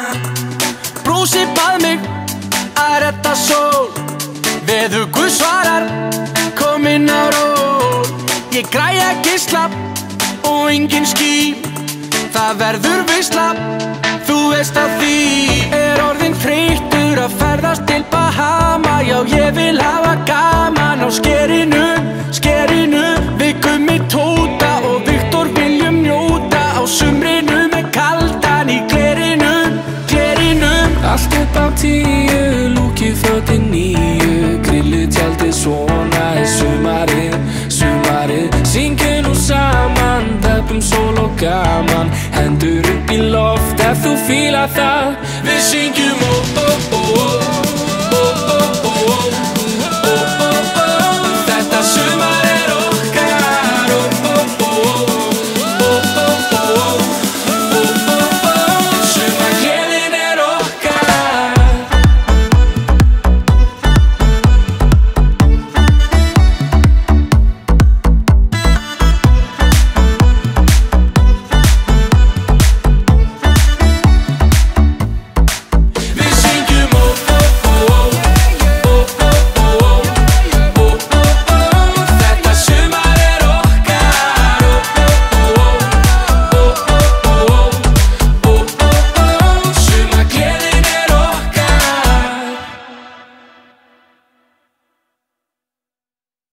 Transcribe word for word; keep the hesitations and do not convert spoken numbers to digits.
Brúsi bað mig að redda sól. Veður Guð svarar, kominn á ról. Ég græja geisla og engin ský. Það verður veisla, þú veist að því. Er orðinn þreyttur að ferðast til Bahama. Já, ég vil hafa gaman á skerinu, skerinu. Við Gummi Tóta og Viktor viljum njóta á sumrinu með kaldan í glerinu, glerinu. Allt upp á tíu, lúkið fötin nýju. Grillu tjaldið svona er sumarið, sumarið. Syngjum nú saman, dreppum sól og gaman. Hendur upp í loft ef þú fílar það. Við syngjum ó ó ó.